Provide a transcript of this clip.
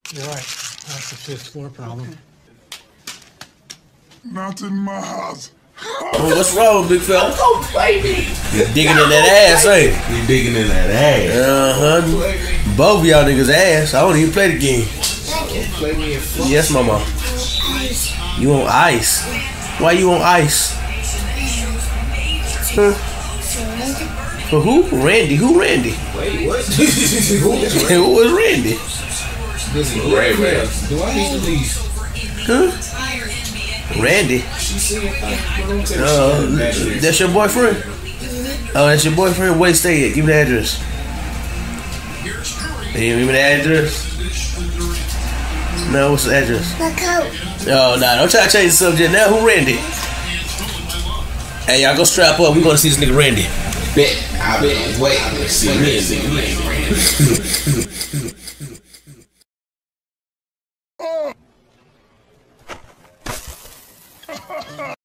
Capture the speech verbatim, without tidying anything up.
You're right. That's the fifth floor problem. Okay. Not in my house. Oh, what's wrong, big fella? Don't play me. You digging in that ass, ain't you? You digging in that ass. Uh-huh. Both of y'all niggas ass. I don't even play the game. Play me in front. Yes, mama. You on ice? Why you on ice? Huh? For who? Randy. Who Randy? Wait, what? Who is Randy? Who was Randy? This is Ray Ray. Do I need to leave? Huh? Randy. Uh, that's your boyfriend? Oh, that's your boyfriend? Where stay at? Give me the address. Hey, give me the address. No, what's the address? Oh, nah, don't try to change the subject now. Who Randy? Hey, y'all go strap up. We gonna see this nigga Randy. Bet. I bet. Wait. See me.